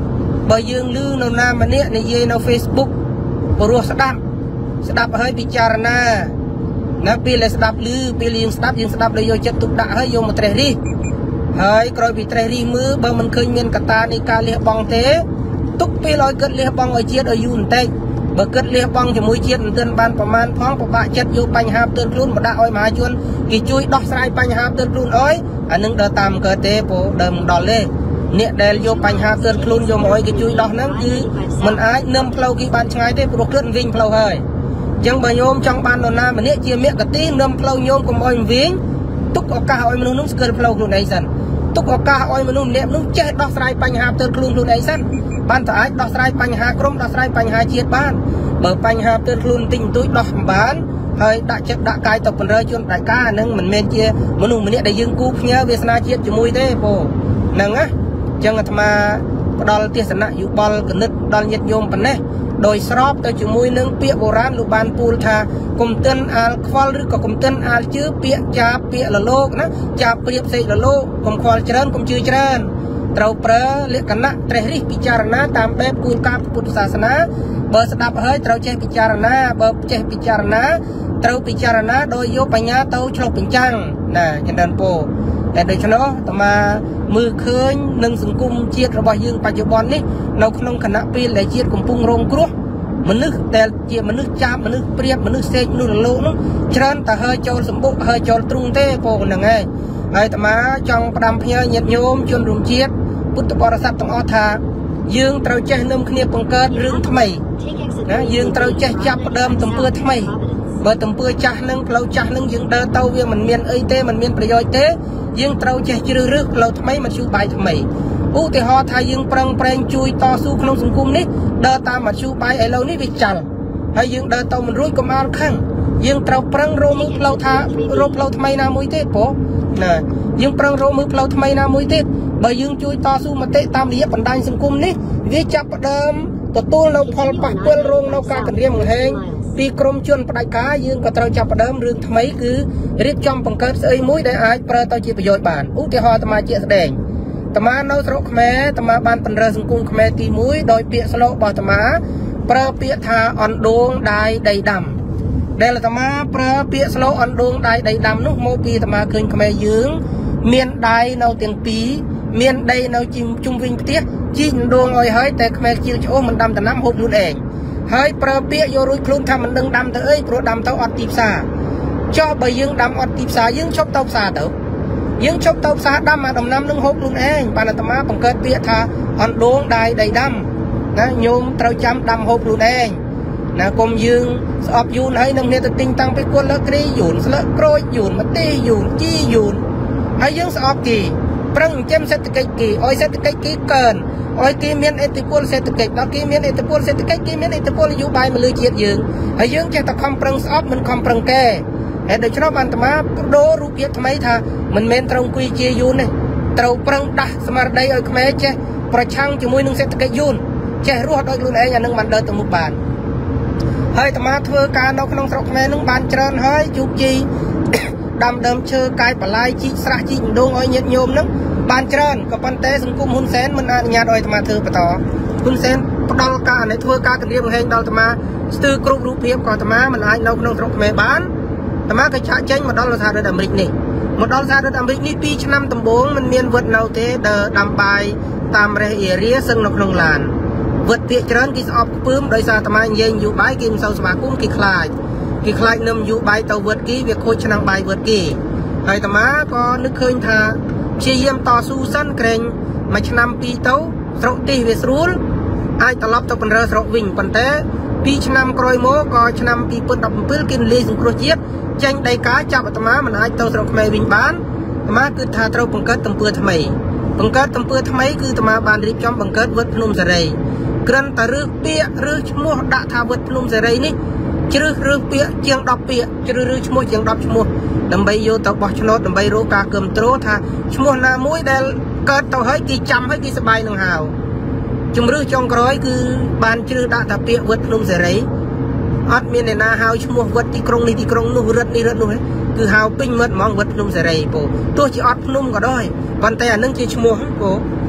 បើយើងលឺនៅណាម្នាក់និយាយនៅ Facebook ព្រោះស្ដាប់ហើយពិចារណាណាពេលដែលស្ដាប់លឺពេលយើងស្ដាប់ដោយយកចិត្តទុកដាក់ហើយយកមកត្រេះរិះហើយក្រោយពីត្រេះរិះមើលបើមិនឃើញមានកត្តានៃការលះបង់ទេទុកពេលឲ្យគិតលះបង់ឲ្យជាតិឲ្យយូរបន្តិចបើគិតលះបង់ជាមួយជាតិមិនទាន់បានប្រមាណផងពិបាកចិត្តយកបញ្ហាផ្ទាល់ខ្លួនមកដាក់ឲ្យមហាជនគេជួយដោះស្រាយបញ្ហាផ្ទាល់ខ្លួនអើយអានឹងដើរតាមកើតទេព្រោះដើមដល់ទេអ្នកដែលយកបញ្ហាផ្ទាល់ខ្លួនយកមកឲ្យគេជួយដោះហ្នឹងគឺមិនអាចនឹមផ្លូវគេបានឆ្ងាយទេព្រោះគិតវិញផ្លូវហើយអញ្ចឹងបើញោមចង់បាននរណាម្នាក់ជាមគ្គទីនឹមផ្លូវញោមកុំឲ្យវិញទុកឱកាសឲ្យមនុស្សនោះស្គាល់ផ្លូវខ្លួនឯងសិនទុកឱកាសឲ្យមនុស្សម្នាក់នោះចេះដោះស្រាយបញ្ហាផ្ទាល់ខ្លួនឯងសិនបានតែអាចដោះស្រាយបញ្ហាក្រុមដោះស្រាយបញ្ហាជាតិបានបើបញ្ហាផ្ទាល់ខ្លួនតិចបន្តួចដោះមិនបានហើយដាក់ចិត្តដាក់កាយទៅបណ្រើជនដាច់ការហ្នឹងមិនមែនជាមនុស្សម្នាក់ដែលយើងគូផ្ញើវាសនាជាតិជាមួយទេបងហ្នឹងណាអញ្ចឹងអាត្មាផ្ដល់ទស្សនៈយោបល់គណិតដល់ញាតិញោមប៉ុណ្ណេះដោយស្របទៅជាមួយនឹងពាក្យបុរាណលោកបានពូលថាកុំទិនអាលខ្វល់ឬក៏កុំទិនអាលជឿពាក្យចាបពាក្យលលោកណាចាបព្រៀបសេកលលោកកុំខ្វល់ច្រើនកុំជឿច្រើនត្រូវប្រើលក្ខណៈត្រេះរិះពិចារណាតាមបែបគោលការណ៍ពុទ្ធសាសនាបើស្ដាប់ហើយត្រូវចេះពិចារណាបើចេះពិចារណាត្រូវពិចារណាដោយយកបញ្ញាទៅឆ្លុះបញ្ចាំងណាចំនួនពោតែដូច្នោះអាត្មាមើលឃើញនឹងសង្គមជាតិរបស់យើងបច្ចុប្បន្ននេះនៅក្នុងគណៈពេលដែលជាតិកំពុងរងគ្រោះមនុស្សដែលជាមនុស្សចាបមនុស្សព្រាបមនុស្សសេកមនុស្សរលោកនោះច្រើនតែhơiចូលសម្បុកhơiចូលទ្រុងទេពោហ្នឹងឯងហើយអាត្មាចង់ផ្ដាំផ្ញើញាតិញោមជនរួមជាតិពុទ្ធបរិស័ទទាំងអស់ថាយើងត្រូវចេះនឹមគ្នាបង្កើតរឿងថ្មីណាយើងត្រូវចេះចាប់ផ្ដើមទំពើថ្មីបើទំពើចាស់នឹងផ្លូវចាស់នឹងយើងដើរទៅវាមិនមានអីទេមិនមានប្រយោជន៍ទេយើងត្រូវចេះជ្រើសរើសផ្លូវថ្មីមធ្យោបាយថ្មីឧទាហរណ៍ថាយើងប្រឹងប្រែងជួយតស៊ូក្នុងសង្គមនេះដើរតាមមធ្យោបាយឥឡូវនេះវាចាល់ហើយយើងដើរទៅមិនរួចកុំអាលខឹងយើងត្រូវប្រឹងរកមើលផ្លូវថារកផ្លូវថ្មីណាមួយទៀតព្រោះណាយើងប្រឹងរកមើលផ្លូវថ្មីណាមួយទៀតបើយើងជួយតស៊ូមតិតាមរយៈបណ្ដាញសង្គមនេះវាចាប់ផ្ដើមទទួលនៅផលប៉ះពាល់រងនៅការគម្រាមកំហែងពីក្រមជនផ្ដាច់ការយើងក៏ត្រូវចាប់ផ្ដើមរឿងថ្មីគឺរៀបចំបង្កើតស្អីមួយដែលអាចប្រើទៅជាប្រយោជន៍បានឧទាហរណ៍អាត្មាជាក់ស្ដែងអាត្មានៅស្រុកខ្មែរអាត្មាបានបណ្រើសង្គមខ្មែរទី1ដោយពាក្យស្លោករបស់អាត្មាប្រើពាក្យថាអណ្ដូងដាយដីដាំដែលអាត្មាប្រើពាក្យស្លោកអណ្ដូងដាយដីដាំនោះមកពីអាត្មាឃើញខ្មែរយើងមានដាយនៅទាំងពីរមានដីនៅជុំវិញផ្ទះជីកអណ្ដូងឲ្យហើយតែខ្មែរជាឆ្អូសមិនដាំដំណាំហូបខ្លួនឯងហើយប្រើពាក្យយករួចខ្លួនថាមិនដឹងដាំទៅអីព្រោះដាំទៅអត់ទីផ្សារចុះបើយើងដាំអត់ទីផ្សារយើងឈប់ទៅផ្សារទៅយើងឈប់ទៅផ្សារដាំអាដំណាំនឹងហូបខ្លួនឯងបានអាត្មាបង្កើតពាក្យថាអណ្ដូងដាយដីដាំណាញោមត្រូវចាំដាំហូបខ្លួនឯងណាកុំយើងស្អប់យូនហើយនឹងគ្នាទៅទិញតាំងពីគល់លើគ្រីយូនស្លឹកក្រូចយូនម្ទេសយូនជីយូនហើយយើងស្អប់គេប្រឹងចិញ្ចឹមសេដ្ឋកិច្ចគេឲ្យសេដ្ឋកិច្ចគេកើនឲ្យគេមានឥទ្ធិពលសេដ្ឋកិច្ចដល់គេមានឥទ្ធិពលសេដ្ឋកិច្ចគេមានឥទ្ធិពលនយោបាយមកលើជាតិយើងហើយយើងចេះតែខំប្រឹងស្អប់មិនខំប្រឹងកែហើយដូច្នោះបានអាត្មាបដូររូបភាពថ្មីថាមិនមែនត្រូវអង្គុយជាយូនទេត្រូវប្រឹងដាស់ស្មារតីឲ្យខ្មែរចេះប្រឆាំងជាមួយនឹងសេដ្ឋកិច្ចយូនចេះរស់ដោយខ្លួនឯងអានឹងបានដើរទៅមុខបានហើយអាត្មាធ្វើការនៅក្នុងស្រុកខ្មែរនឹងបានច្រើនហើយជោគជ័យដាំដើមឈើកាយបលាយជីកស្រះជីកដងឲ្យញាតិញោមនឹងបានច្រើនក៏ប៉ុន្តែសង្គមហ៊ុនសែនមិនអនុញ្ញាតឲ្យអាត្មាធ្វើបន្តហ៊ុនសែនផ្ដាល់ការនេះធ្វើការគម្រាមកំហែងដល់អាត្មាស្ទើរគ្រប់រូបភាពក៏អាត្មាមិនអាចនៅក្នុងស្រុកខ្មែរបានអាត្មាក៏ចាក់ចេញមកដល់សហរដ្ឋអាមេរិកនេះមកដល់សហរដ្ឋអាមេរិកនេះ2ឆ្នាំដំបូងមិនមានវត្តនៅទេដាំបាយតាមរេសអេរីសឹងនៅក្នុងឡានវត្តពាកច្រើនគេស្អប់ខ្ពើមដោយសារអាត្មានិយាយនយោបាយគេមិនសូវស្វាគមន៍គេខ្លាចនឹមនយោបាយទៅវត្តគេវាខូចឆ្នាំបាយវត្តគេហើយអាត្មាក៏នឹកឃើញថាព្យាយាមតស៊ូសិនក្រែងមួយឆ្នាំពីរទៅស្រុកទីវាស្រួលអាចត្រឡប់ទៅបណ្រើស្រុកវិញប៉ុន្តែ2ឆ្នាំក្រោយមកក៏ឆ្នាំ2017គេលាយសង្គ្រោះជាតិចេញដីកាចាប់អាត្មាមិនអាចទៅស្រុកខ្មែរវិញបានអាត្មាគឺថាត្រូវបង្កើតទំពើថ្មីបង្កើតទំពើថ្មីគឺអាត្មាបានរៀបចំបង្កើតវត្តភ្នំសេរីគ្រាន់តែរើសពាក្យរើសឈ្មោះដាក់ថាវត្តភ្នំសេរីនេះជ្រើសរើសពាក្យជាង10ពាក្យជ្រើសរើសឈ្មោះជាង10ឈ្មោះដើម្បីយកទៅបោះឆ្នោតដើម្បីរកការគាំទ្រថាឈ្មោះណាមួយដែលកើតទៅហើយគេចាំហើយគេសប្បាយនឹងហៅជំរឿសចុងក្រោយគឺបានជ្រើសដាក់ថាពាក្យវត្តភ្នំសេរីអត់មានអ្នកណាហៅឈ្មោះវត្តទីក្រុងនេះទីក្រុងនោះរឹតនេះរឹតនោះគឺហៅពេញមិត្តហ្មងវត្តភ្នំសេរីពូទោះជាអត់ភ្នំក៏ដោយប៉ុន្តែអានឹងជាឈ្មោះពូ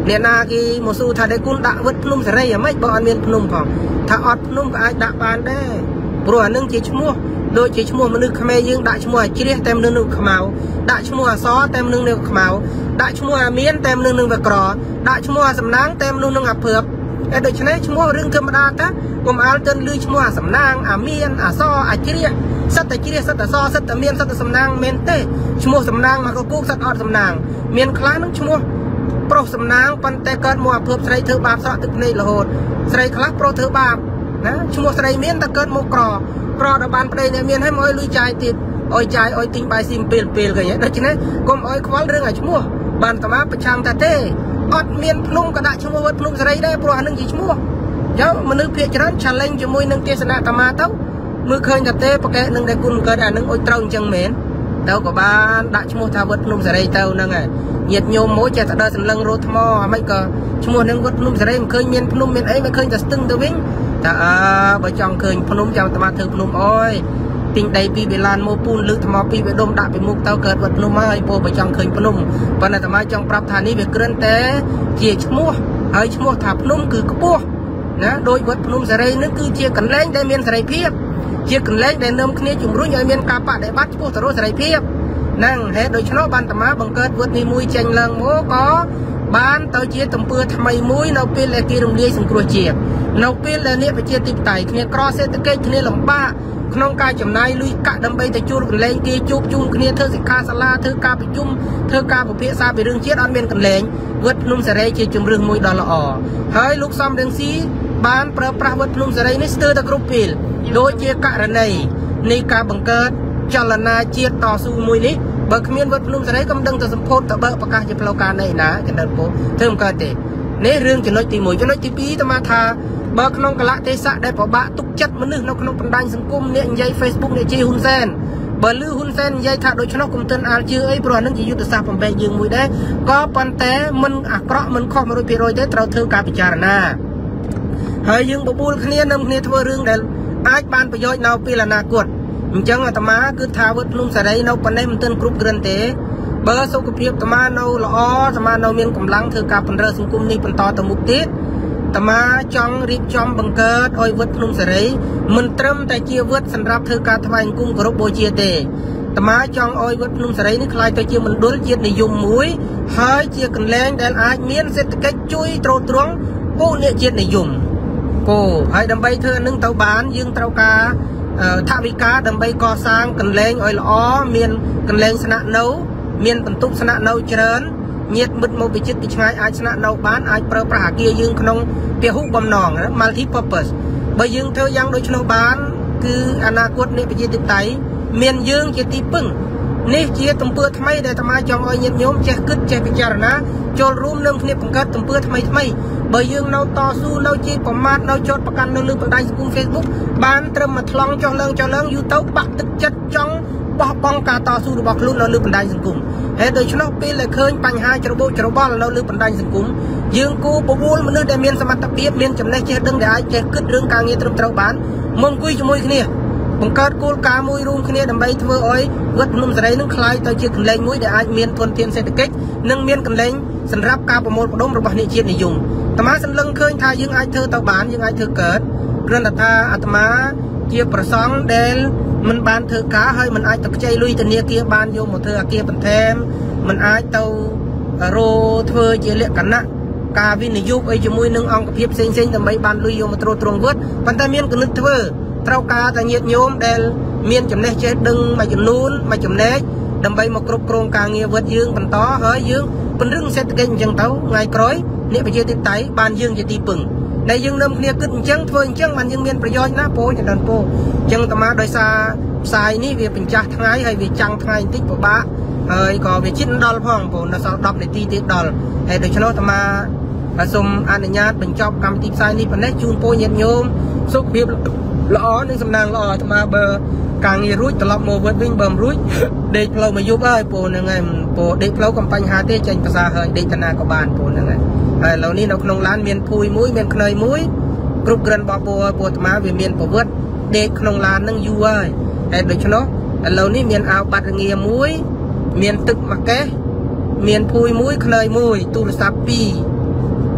អ្នកណាគេមកស៊ូថាដែលគុណដាក់វត្តភ្នំសេរីអ្មេចបើអត់មានភ្នំផងថាអត់ភ្នំក៏អាចដាក់បានដែរព្រោះអានឹងជាឈ្មោះដូចជាឈ្មោះមនុស្សខ្មែរយើងដាក់ឈ្មោះអាជ្រះតែមនុស្សនឹងខ្មៅដាក់ឈ្មោះអសរតែមនុស្សនឹងខ្មៅដាក់ឈ្មោះអាមានតែមនុស្សនឹងវាក្រដាក់ឈ្មោះអាសំណាងតែមនុស្សនឹងអាភើបតែដូច្នេះឈ្មោះរឿងធម្មតាតាកុំអាលទៅលឺឈ្មោះអាសំណាងអាមានអសរអាជ្រះសិតតែជ្រះសិតតែសសិតតែមានសិតតែសំណាងមែនទេឈ្មោះសំណាងមកគូសិតអត់សំណាងមានខ្លះនឹងឈ្មោះប្រុសសំណាងប៉ុន្តែកើតមកអាភើបស្រីធ្វើបាបស្រក់ទឹកភ្នែករហូតស្រីខ្លះប្រុសធ្វើបាបណាឈ្មោះស្រីមានតែកើតមកក្រដល់បានប្តីអ្នកមានឲ្យមកឲ្យលុយចាយទៀតឲ្យចាយឲ្យទិញបាយស៊ីមពេលឃើញដូច្នេះកុំឲ្យខ្វល់រឿងអាឈ្មោះបានតាមាប្រឆាំងថាទេអត់មានភ្នំក៏ដាក់ឈ្មោះវត្តភ្នំសេរីដែរព្រោះអានឹងជាឈ្មោះយកមនុស្សភាគច្រើន challenge ជាមួយនឹងទេសនាតាមាទៅមើលឃើញថាទេប្រកែកនឹងដែលគុណកើតអានឹងអុយត្រូវអញ្ចឹងមែនទៅក៏បានដាក់ឈ្មោះថាវត្តភ្នំសេរីទៅហ្នឹងហើយញាតិញោមមួយចេះតែដើរសន្លឹងរោថ្មអាម៉េចក៏ឈ្មោះនឹងវត្តភ្នំសេរីមិនឃើញមានភ្នំមានអីមិនឃើញតែស្ទឹងទៅវិញថាបើចង់ឃើញភ្នំចាំតាមាធ្វើភ្នំអើយទិញដីពីបេឡានមកពូនលើកថ្មពីបេដុំដាក់ពីមុខទៅកើតវត្តភ្នំហើយពោបើចង់ឃើញភ្នំប៉ុន្តែតាមាចង់ប្រាប់ថានេះវាគ្រាន់តែជាឈ្មោះហើយឈ្មោះថាភ្នំគឺខ្ពស់ណាដោយវត្តភ្នំសេរីនេះគឺជាកន្លែងដែលមានសេរីភាពជាកន្លែងដែលនាំគ្នាជំរុញឲ្យមានការបដិបត្តិឆ្ពោះទៅរកសេរីភាពហ្នឹងហេតុដូច្នោះបានតាមាបង្កើតវត្តនេះមួយចេញឡើងមកក៏បានទៅជាទំពើថ្មីមួយនៅពេលដែលគេរំលាយសង្គ្រោះជាតិនៅពេលដែលអ្នកប្រជាធិបតេយ្យគ្នាក្រសេដ្ឋកិច្ចគ្នាលំបាកក្នុងការចំណាយលុយកាក់ដើម្បីទៅជួលកន្លែងគេជួបជុំគ្នាធ្វើសិក្ខាសាលាធ្វើការប្រជុំធ្វើការពិភាក្សាពីរឿងជាតិអត់មានកន្លែងវត្តភ្នំសេរីជាជំរឿនមួយដ៏ល្អហើយលោកសំរងស៊ីបានប្រើប្រាស់វត្តភ្នំសេរីនេះស្ទើរតែគ្រប់ពេលដូចជាករណីនៃការបង្កើតចលនាជាតិតស៊ូមួយនេះបើគ្មានវត្តភ្នំសេរីក៏មិនដឹងទៅសម្ពោធទៅបើកប្រកាសជាផ្លូវការណីណាកណ្ដាលពោធ្វើមិនកើតទេនេះរឿងចំណុចទី1ចំណុចទី2តាមាថាបើក្នុងកលៈទេសៈដែលពិបាកទុកចិត្តមនុស្សនៅក្នុងបណ្ដាញសង្គមអ្នកនិយាយ Facebook អ្នកជាហ៊ុនសែនបើលឺហ៊ុនសែននិយាយថាដូច្នោះកុំទិនអាលជឿអីព្រោះអានឹងជាយុទ្ធសាស្ត្របំបែកយើងមួយដែរក៏ប៉ុន្តែមិនអាក្រក់មិនខុស 100% ទេត្រូវធ្វើការពិចារណាហើយយើងបបួលគ្នានឹងគ្នាធ្វើរឿងដែលអាចបានប្រយោជន៍នៅពេលអនាគតអញ្ចឹងអាត្មាគឺថាវត្តភ្នំសេរីនៅប៉ុណ្ណេះមិនទាន់គ្រប់គ្រាន់ទេបើសុខភាពអាត្មានៅល្អអាត្មានៅមានកម្លាំងធ្វើការបណ្រើសង្គមនេះបន្តទៅមុខទៀតអាត្មាចង់រៀបចំបង្កើតឲ្យវត្តភ្នំសេរីមិនត្រឹមតែជាវត្តសម្រាប់ធ្វើការថ្វាយបង្គំគោរពបូជាទេអាត្មាចង់ឲ្យវត្តភ្នំសេរីនេះក្លាយទៅជាមណ្ឌលជាតិនិយមមួយហើយជាកន្លែងដែលអាចមានសេដ្ឋកិច្ចជួយទ្រទ្រង់ពួកអ្នកជាតិនិយមហើយដើម្បីធ្វើនឹងទៅបានយើងត្រូវការថវិកាដើម្បីកសាងកន្លែងឲ្យល្អមានកន្លែងស្នាក់នៅមានបន្ទប់ស្នាក់នៅច្រើនញាតិមិត្តមកពីជិតពីឆ្ងាយអាចស្នាក់នៅបានអាចប្រើប្រាស់អគារយើងក្នុងពហុបំណង multi purpose បើយើងធ្វើយ៉ាងដូច្នោះបានគឺអនាគតនៃប្រជាធិបតេយ្យមានយើងជាទីពឹងនេះជាទំពើថ្មីដែលអាត្មាចង់ឲ្យញាតិញោមចេះគិតចេះពិចារណាចូលរួមនឹងគ្នាបង្កើតទំពើថ្មីបើយើងនៅតស៊ូនៅជាប្រមាថនៅចោតប្រកាន់នៅលើបណ្ដាញសង្គម Facebook បានត្រឹមមកថ្លង់ចុះឡើងយូរទៅបាក់ទឹកចិត្តចង់បោះបង់ការតស៊ូរបស់ខ្លួននៅលើបណ្ដាញសង្គមហើយដូច្នោះពេលដែលឃើញបញ្ហាច្របូកច្របល់នៅលើបណ្ដាញសង្គមយើងគួរបបួលមនុស្សដែលមានសមត្ថភាពមានចំណេះចេះដឹងដែលអាចចេះគិតរឿងការងារត្រឹមត្រូវបានមកអង្គុយជាមួយគ្នាបង្កើតគោលការណ៍មួយរួមគ្នាដើម្បីធ្វើឲ្យវត្តភ្នំសេរីនឹងក្លាយទៅជាកន្លែងមួយដែលអាចមានធនធានសេដ្ឋកិច្ចនិងមានកន្លែងសម្រាប់ការប្រមូលផ្ដុំរបស់អ្នកជាតិនិយមអាត្មាសន្លឹងឃើញថាយើងអាចធ្វើទៅបានយើងអាចធ្វើកើតគ្រាន់តែថាអាត្មាជាប្រសង់ដែលមិនបានធ្វើការហើយមិនអាចទៅខ្ចីលុយធនាគារបានយកមកធ្វើអគារបន្ថែមមិនអាចទៅរោធ្វើជាលក្ខណៈការវិនិយោគអីជាមួយនឹងអង្គភាពផ្សេងដើម្បីបានលុយយកមកទ្រទ្រង់វត្តប៉ុន្តែមានគំនិតធ្វើត្រូវការតែញាតិញោមដែលមានចំណេះចេះដឹងមួយចំនួនមួយចំណែកដើម្បីមកគ្រប់គ្រងការងារវត្តយើងបន្តហើយយើងពង្រឹងសេដ្ឋកិច្ចអញ្ចឹងទៅថ្ងៃក្រោយអ្នកប្រជាធិបតេយ្យបានយើងជាទីពឹងដែលយើងនាំគ្នាគិតអញ្ចឹងធ្វើអញ្ចឹងបានយើងមានប្រយោជន៍ណាពោចដល់ពោអញ្ចឹងអាត្មាដោយសារផ្សាយនេះវាបញ្ចាស់ថ្ងៃហើយវាចាំងថ្ងៃបន្តិចពិបាកហើយក៏វាជិតដល់ផងបងដល់សល់10នាទីទៀតដល់ហើយដូច្នោះអាត្មាសូមអនុញ្ញាតបញ្ចប់កម្មវិធីផ្សាយនេះប៉ុណ្ណេះជូនពរញាតិញោមសុខភាពល្អនិងសំណាងល្អអាត្មាបើការងាររួចត្រឡប់មកវត្តវិញបើមិនរួចដេកផ្លូវមកយប់ហើយពូហ្នឹងហើយពូដេកផ្លូវកំបញ្ហាទេចេញភាសាហើយដេកតាណាក៏បានពូហ្នឹងហើយឥឡូវនេះនៅក្នុងឡានមានភួយមួយមានខ្នើយមួយគ្រប់គ្រាន់បោះពូអាត្មាវាមានប្រវត្តិដេកក្នុងឡានហ្នឹងយូរហើយហើយដូច្នោះឥឡូវនេះមានអាវបាត់រងាមួយមានទឹកមួយកេះមានភួយមួយខ្នើយមួយទូរស័ព្ទ2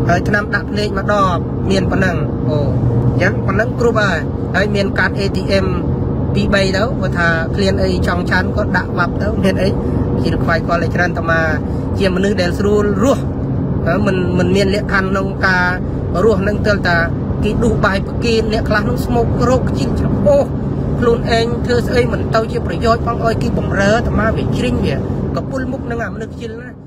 ហើយឆ្នាំដាក់ភ្នែកមកដបមានប៉ុណ្ណឹងអូអញ្ចឹងប៉ុណ្ណឹងគ្រប់ហើយមានកាត ATM 2 3ទៅគាត់ថាឃ្លានអីចង់ឆាន់ក៏ដាក់បាប់ទៅមានអីជាខ្វាយគាត់លេច្រើនតែមកជាមនុស្សដែលស្រួលរស់មិនមានលក្ខខណ្ឌក្នុងការរស់នឹងទើបតាគេដួសបាយប្រគិនអ្នកខ្លះនឹងស្មុករោគជីច្របោះខ្លួនឯងធ្វើស្អីមិនទៅជាប្រយោជន៍ផងអើយគេបំរើតែមកវាជ្រិញវាកពុលមុខនឹងអាមនុស្សខ្ជិលណា